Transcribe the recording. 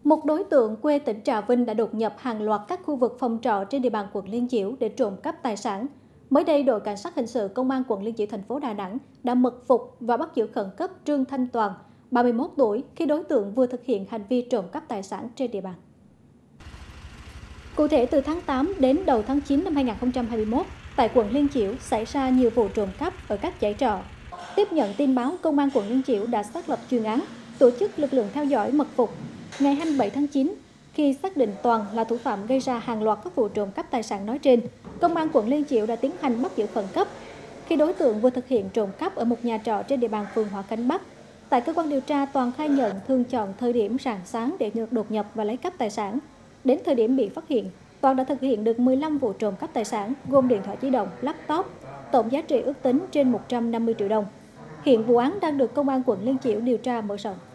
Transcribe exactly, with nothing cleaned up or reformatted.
Một đối tượng quê tỉnh Trà Vinh đã đột nhập hàng loạt các khu vực phòng trọ trên địa bàn quận Liên Chiểu để trộm cắp tài sản. Mới đây, đội cảnh sát hình sự công an quận Liên Chiểu thành phố Đà Nẵng đã mật phục và bắt giữ khẩn cấp Trương Thanh Toàn, ba mươi mốt tuổi, khi đối tượng vừa thực hiện hành vi trộm cắp tài sản trên địa bàn. Cụ thể, từ tháng tám đến đầu tháng chín năm hai nghìn không trăm hai mươi mốt, tại quận Liên Chiểu xảy ra nhiều vụ trộm cắp ở các dãy trọ. Tiếp nhận tin báo, công an quận Liên Chiểu đã xác lập chuyên án, tổ chức lực lượng theo dõi mật phục. Ngày hai mươi bảy tháng chín, khi xác định Toàn là thủ phạm gây ra hàng loạt các vụ trộm cắp tài sản nói trên, công an quận Liên Chiểu đã tiến hành bắt giữ khẩn cấp khi đối tượng vừa thực hiện trộm cắp ở một nhà trọ trên địa bàn phường Hòa Khánh Bắc. Tại cơ quan điều tra, Toàn khai nhận thường chọn thời điểm rạng sáng để đột nhập và lấy cắp tài sản. Đến thời điểm bị phát hiện, Toàn đã thực hiện được mười lăm vụ trộm cắp tài sản, gồm điện thoại di động, laptop, tổng giá trị ước tính trên một trăm năm mươi triệu đồng. Hiện vụ án đang được công an quận Liên Chiểu điều tra mở rộng.